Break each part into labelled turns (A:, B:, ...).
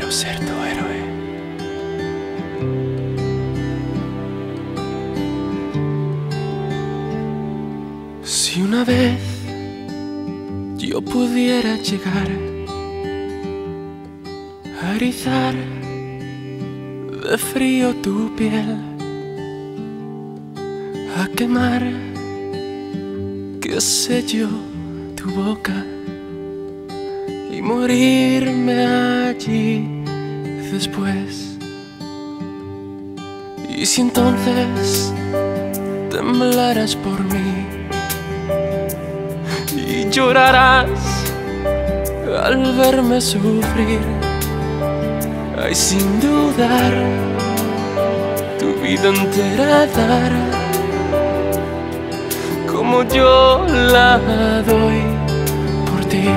A: quiero ser tu héroe. Si una vez yo pudiera llegar a erizar de frío tu piel, a quemar, qué sé yo, tu boca, y morirme allí después. Y si entonces temblarás por mí y llorarás al verme sufrir, ay, sin dudar, tu vida entera dar, como yo la doy por ti.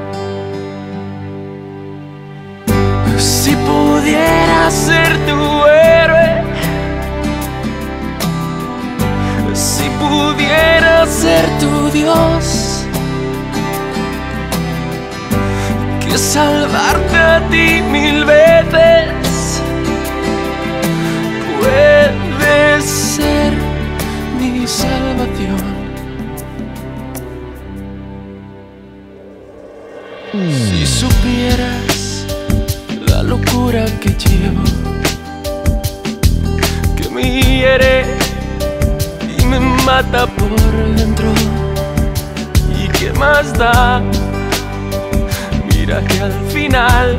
A: Si pudiera ser tu héroe, si pudiera ser tu Dios, que salvarte a ti 1000 veces, puedes ser mi salvación. Si supieras la locura que llevo, que me hiere y me mata por dentro, ¿y qué más da? Mira que al final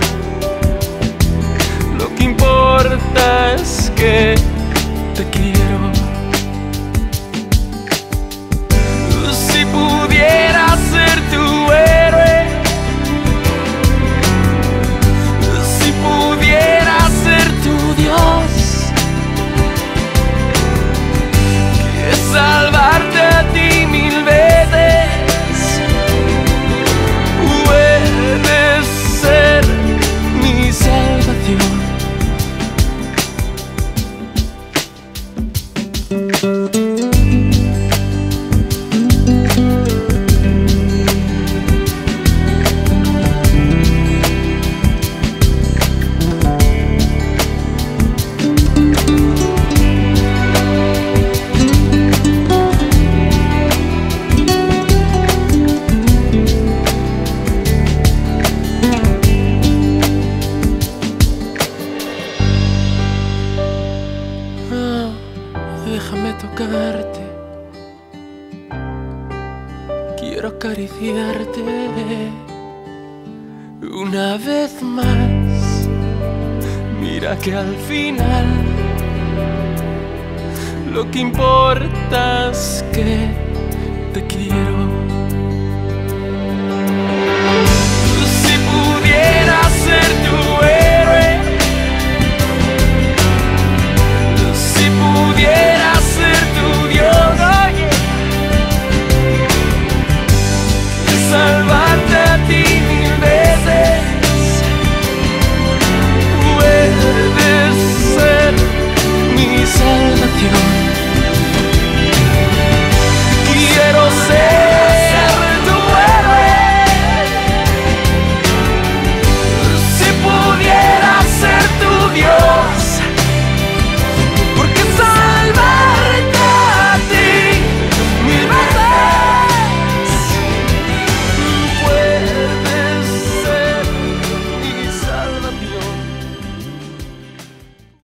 A: lo que importa es que te quiero. Si pudiera ser tu héroe, si pudiera ser tu Dios, que salvarte a ti 1000 veces, puedes ser mi salvación. Déjame tocarte, quiero acariciarte una vez más. Mira que al final lo que importa es que te quiero. Si pudiera ser tu héroe, si pudiera ser tu Dios, que salva